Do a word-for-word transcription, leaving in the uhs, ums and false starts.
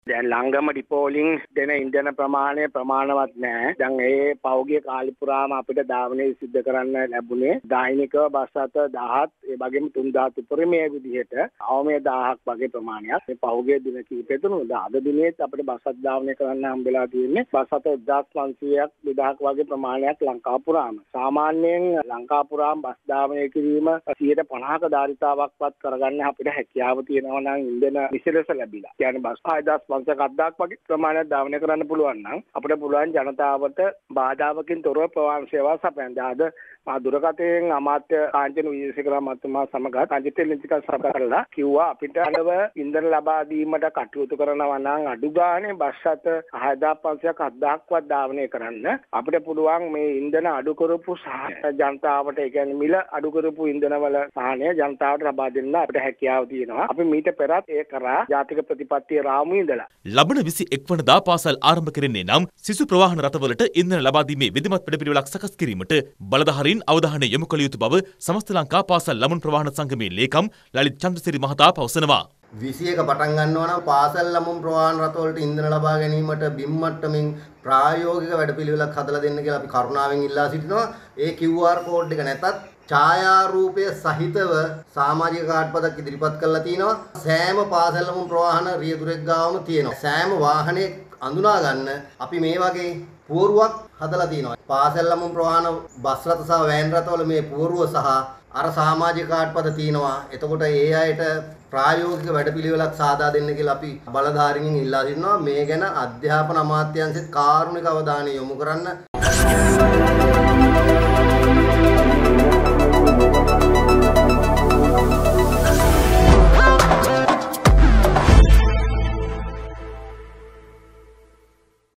දැන් ළංගම ඩිපෝ වලින් දෙන ඉන්ධන ප්‍රමාණය ප්‍රමාණවත් නැහැ. දැන් ඒ පෞගිය කාලි පුරාම අපිට ධාවනය සිද්ධ කරන්න ලැබුණේ දෛනිකව බස් අත දහසක් ඒ වගේම තුන්දාස් උපරිමයේ විදිහට අවමයේ දහසක් වගේ ප්‍රමාණයක්. මේ පෞගිය දින කිහිපෙ තුන අද දිනේත් අපිට බස් අත ධාවනය කරන්න හම්බෙලා තියෙන්නේ බස් අත එක්දාස් පන්සීයක් දෙදහසක් වගේ ප්‍රමාණයක් ලංකාව පුරාම. සාමාන්‍යයෙන් ලංකාව පුරාම බස් ධාවනය කිරීම සියයට පනහක ධාරිතාවක්වත් කරගන්න අපිට හැකියාව තියෙනවා නම් ඉන්ධන විශේෂ ලැබිලා. කියන්නේ බස් හයදාස් පන්සියයක් අද්දාක් වගේ ප්‍රමාණයක් ධාවනය කරන්න පුළුවන් නම් අපිට පුළුවන් ජනතාවට බාධාවකින් තොරව ප්‍රවාහන සේවා සපයන්න. අද මා දුරකථනයෙන් අමාත්‍ය කාංචන විජේසේකර මහත්මයා සමග රජිත ලින්තික සභා කරලා කිව්වා අපිට අලව ඉන්ධන ලබා දීමට කටයුතු කරනවා නම් අඩු ගානේ බස් අත හයදාස් පන්සියයක් අද්දාක්වත් ධාවනය කරන්න අපිට පුළුවන් මේ ඉන්ධන අඩු කරපු සහාය ජනතාවට ඒ කියන්නේ මිල අඩු කරපු ඉන්ධනවල සහාය ජනතාවට ලබා දෙන්න අපිට හැකියාව තියෙනවා. අපි මීට පෙරත් ඒ කරා ජාතික ප්‍රතිපත්තිය රාමුවේ ඉඳලා ලබන විසි එක් වනදා පාසල් ආරම්භ කෙරෙන්නේ නම් සිසු ප්‍රවාහන රථවලට ඉන්ධන ලබා දීමේ විධිමත් වැඩපිළිවෙලක් සකස් කිරීමට බලධාරීන් අවධානය යොමු කළ යුතු බව සමස්ත ලංකා පාසල් ළමුන් ප්‍රවාහන සංගමේ ලේකම් ලලිත් චන්ද්‍රසිරි මහතා පවසනවා. විසි එක පටන් ගන්නවා නම් පාසල් ළමුන් ප්‍රවාහන රථවලට ඉන්ධන ලබා ගැනීමට බිම් මට්ටමින් ප්‍රායෝගික වැඩපිළිවෙලක් හදලා දෙන්න කියලා අපි කරුණාවෙන් ඉල්ලා සිටිනවා. ඒ කිව් ආර් කෝඩ් එක නැතත් ඡායාරූපය සහිතව සමාජික කාඩ් පදක් ඉදිරිපත් කරලා තිනවා. සෑම පාසල් ළමුන් ප්‍රවාහන රියදුරෙක් ගාවම තියෙනවා. සෑම වාහනයක් අඳුනා ගන්න අපි මේ වගේ පුවරුවක් හදලා තිනවා. පාසල් ළමුන් ප්‍රවාහන බස් රථ සහ වෑන් රථවල මේ පුවරුව සහ අර සමාජික කාඩ් පද තිනවා. එතකොට ඒ අයට ප්‍රායෝගික වැඩපිළිවෙලක් සාදා දෙන්න කියලා අපි බලධාරීන්ගෙන් ඉල්ලා සිටිනවා. මේ ගැන අධ්‍යාපන අමාත්‍යාංශෙත් කාරුණික අවධානය යොමු කරන්න.